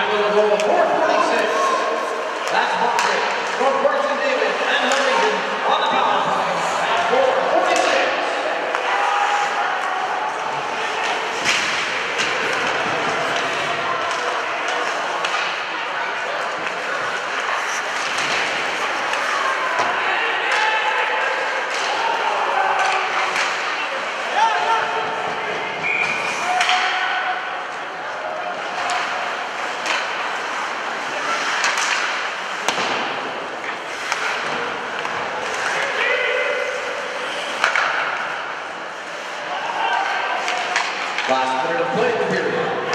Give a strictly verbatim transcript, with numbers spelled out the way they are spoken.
with a goal of four forty-six. That's Patrick from Carson Davis and Huntington on the power play at four forty-six. Last minute of play in the period.